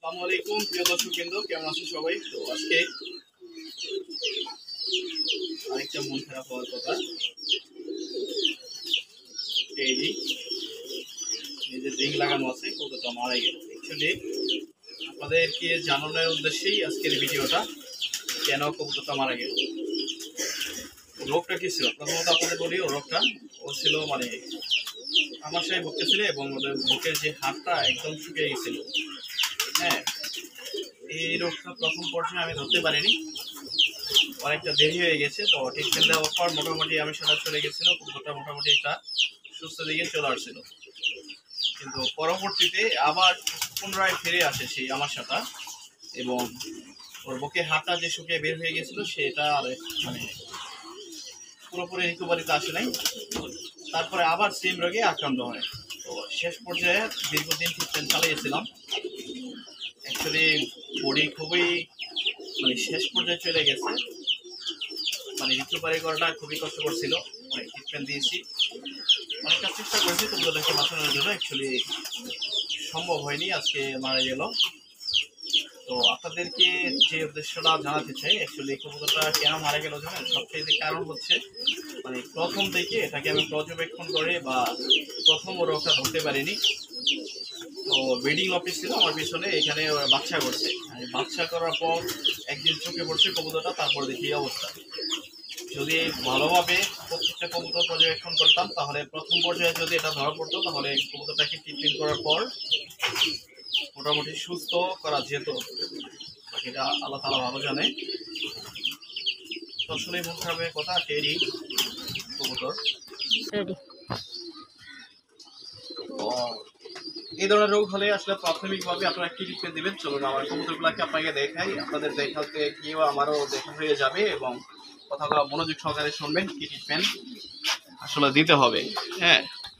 আসসালামু আলাইকুম প্রিয় দর্শকবৃন্দ, কেমন আছেন সবাই? তো আজকে আরেকটা মন খারাপ হওয়ার কথা। এই যে রিং লাগানো আছে, কতটা মারা গেল। অ্যাকচুয়ালি আপনাদেরকে জানানোর উদ্দেশ্যেই আজকের ভিডিওটা, কেন কবুতরটা মারা গেল, রোগটা কি ছিল। প্রথমত আপনাদের বলি, রোগটা ছিল মানে আমার সাথে ভুগতেছিল এবং ওদের বুকের যে হাতটা একদম শুকিয়ে গেছিল। হ্যাঁ, এই রোগটা প্রথম পর্যায়ে আমি ধরতে পারিনি, অনেকটা দেরি হয়ে গেছে। তো ট্রিটমেন্ট দেওয়ার পর মোটামুটি আমি সেটা চলে গেছিলো, কবুতরটা মোটামুটি একটা সুস্থ দিকে চলে আসছিল। কিন্তু পরবর্তীতে আবার পুনরায় ফিরে আসে সেই আমার সাথে, এবং ওর বুকে হাতটা যে শুকিয়ে বের হয়ে গেছিলো সেটা মানে পুরোপুরি রিকভারিতে আসে নাই। তারপরে আবার সেম রোগে আক্রান্ত হয়। তো শেষ পর্যায়ে দীর্ঘদিন ট্রিটমেন্ট চালিয়েছিলাম। অ্যাকচুয়ালি বডি খুবই মানে শেষ পর্যায়ে চলে গেছে, মানে রিকভারি করাটা খুবই কষ্টকর ছিল। অনেক ট্রিটমেন্ট দিয়েছি, অনেকটা চেষ্টা করেছি কবুতরটাকে বাঁচানোর জন্য, অ্যাকচুয়ালি সম্ভব হয়নি, আজকে মারা গেল। তো আপনাদেরকে যে উদ্দেশ্যটা জানাতে চাই, অ্যাকচুয়ালি কবুতরটা কেন মারা গেল জানেন? সবচেয়ে কারণ হচ্ছে মানে প্রথম থেকে এটাকে আমি পর্যবেক্ষণ করে বা প্রথম রোগটা ধরতে পারিনি। তো ব্রিডিং অফিস ছিল আমার পিছনে, এখানে ওরা বাচ্চা করছে। বাচ্চা করার পর একদিন চোখে পড়ছে কবুতরটা, তারপর দেখি অবস্থা। যদি ভালোভাবে প্রত্যেকটা কবুতর পর্যবেক্ষণ করতাম, তাহলে প্রথম পর্যায়ে যদি এটা ধরা পড়তো, তাহলে কবুতরটাকে ট্রিটমেন্ট করার পর মোটামুটি সুস্থ করা যেত। এটা আল্লাহ তাআলা ভালো জানে। আসলে মন খারাপের কথা, টেরি কবুতর এই ধরনের রোগ হলে আসলে প্রাথমিকভাবে আপনারা কি ট্রিটমেন্ট দেবেন, চলুন আমার কবুতরগুলোকে আপনাকে দেখাই। আপনাদের দেখাতে গিয়েও আমারও দেখা হয়ে যাবে এবং কথাগুলো মনোযোগ সহকারে শুনবেন, কি ট্রিটমেন্ট আসলে দিতে হবে। হ্যাঁ,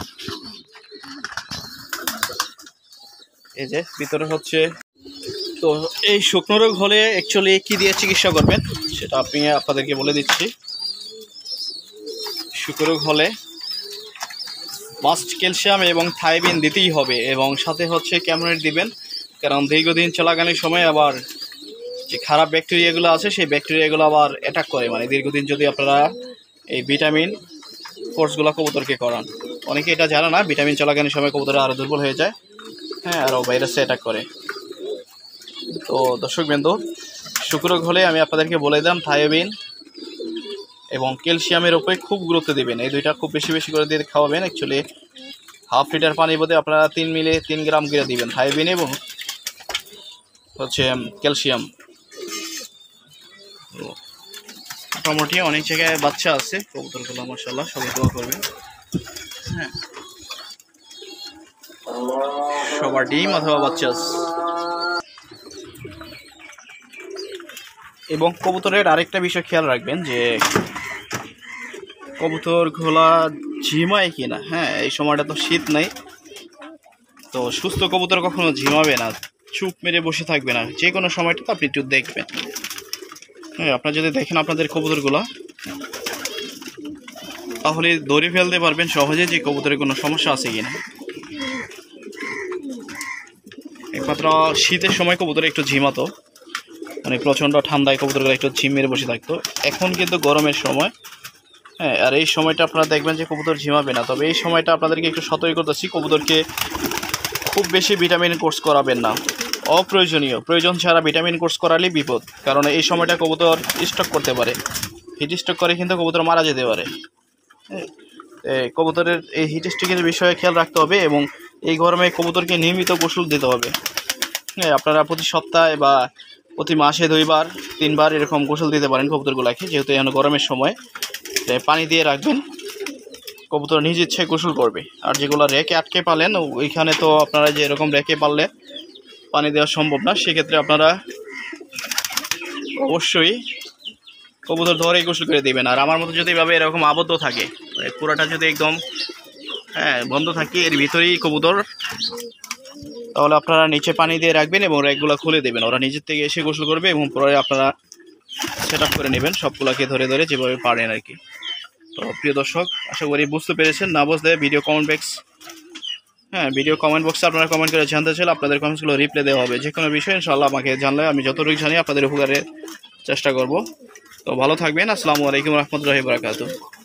এই যে ভিতরে হচ্ছে। তো এই শুকনো রোগ হলে অ্যাকচুয়ালি কি দিয়ে চিকিৎসা করবেন সেটা আপনাদেরকে বলে দিচ্ছি। শুকনো রোগ হলে মাস্ট ক্যালসিয়াম এবং থাইবিন দিতেই হবে, এবং সাথে হচ্ছে ক্যামোনেট দিবেন, কারণ দীর্ঘদিন চলাকালীন সময় আবার যে খারাপ ব্যাকটেরিয়াগুলো আছে সেই ব্যাকটেরিয়াগুলো আবার অ্যাটাক করে। মানে দীর্ঘদিন যদি আপনারা এই ভিটামিন কোর্সগুলো কবুতরকে করান, অনেকে এটা জানে না, ভিটামিন চলাকালীন সময় কবুতর আরও দুর্বল হয়ে যায়। হ্যাঁ, আরও ভাইরাসে অ্যাটাক করে। তো দর্শকবৃন্দ, শুকনো রোগ হলে আমি আপনাদেরকে বলে দিলাম, থাইবিন এবং ক্যালসিয়ামের উপরে খুব গুরুত্ব দেবেন। এই দুইটা খুব বেশি বেশি করে দিয়ে খাওয়াবেন। অ্যাকচুয়ালি হাফ লিটার পানির মধ্যে আপনারা 3 গ্রাম করে দিবেন থাইবিন এবং হচ্ছে ক্যালসিয়াম। মোটামুটি অনেক জায়গায় বাচ্চা আছে কবুতরগুলো, মাশাআল্লাহ, সবাই দোয়া করবেন। হ্যাঁ, সবার ডিম অথবা বাচ্চা আছে। এবং কবুতরের আরেকটা বিষয় খেয়াল রাখবেন যে কবুতরগুলা ঝিমায় কিনা। হ্যাঁ, এই সময়টা তো শীত নাই, তো সুস্থ কবুতর কখনো ঝিমাবে না, চুপ মেরে বসে থাকবে না, যে কোনো সময়টা তো আপনি একটু দেখবেন। হ্যাঁ, আপনারা যদি দেখেন আপনাদের কবুতরগুলা, তাহলে ধরে ফেলতে পারবেন সহজে যে কবুতরের কোনো সমস্যা আছে কিনা। একমাত্র শীতের সময় কবুতর একটু ঝিমাতো, মানে প্রচণ্ড ঠান্ডায় কবুতরগুলো একটু ঝিম মেরে বসে থাকতো। এখন কিন্তু গরমের সময়। হ্যাঁ, আর এই সময়টা আপনারা দেখবেন যে কবুতর ঝিমাবে না। তবে এই সময়টা আপনাদেরকে একটু সতর্ক করতেছি, কবুতরকে খুব বেশি ভিটামিন কোর্স করাবেন না, অপ্রয়োজনীয়। প্রয়োজন ছাড়া ভিটামিন কোর্স করালেই বিপদ, কারণ এই সময়টা কবুতর স্ট্রোক করতে পারে, হিট স্ট্রোক করে কিন্তু কবুতর মারা যেতে পারে। কবুতরের এই হিট স্ট্রোকের বিষয়ে খেয়াল রাখতে হবে, এবং এই গরমে কবুতরকে নিয়মিত গোসল দিতে হবে। হ্যাঁ, আপনারা প্রতি সপ্তাহে বা প্রতি মাসে 2 বার 3 বার এরকম গোসল দিতে পারেন কবুতরগুলোকে, যেহেতু এখন গরমের সময়। পানি দিয়ে রাখবেন, কবুতর নিজ ইচ্ছায় গোসল করবে। আর যেগুলো রেকে আটকে পালেন, ওইখানে তো আপনারা যে এরকম রেকে পারলে পানি দেওয়া সম্ভব না, সেক্ষেত্রে আপনারা অবশ্যই কবুতর ধরেই গোসল করে দেবেন। আর আমার মতো যদি এভাবে এরকম আবদ্ধ থাকে, পুরোটা যদি একদম বন্ধ থাকে, এর ভিতরেই কবুতর, তাহলে আপনারা নিচে পানি দিয়ে রাখবেন এবং র্যাকগুলো খুলে দেবেন, ওরা নিজের থেকে এসে গোসল করবে, এবং পরে আপনারা সেট আপ করে নেবেন সবগুলোকে ধরে ধরে যেভাবে পারেন আর কি। তো প্রিয় দর্শক, আশা করি বুঝতে পেরেছেন। না বুঝলে ভিডিও কমেন্ট বক্স হ্যাঁ, ভিডিও কমেন্ট বক্সে আপনারা কমেন্ট করে জানতে চাইলে আপনাদের কমেন্টসগুলো রিপ্লাই দেওয়া হবে। যে কোনো বিষয়ে ইনশাআল্লাহ আমাকে জানলে আমি যতটুকু জানি আপনাদের উপকারের চেষ্টা করব। তো ভালো থাকবেন। আসসালামু আলাইকুম রহমতুল্লাহি ওয়া বারাকাতুহু।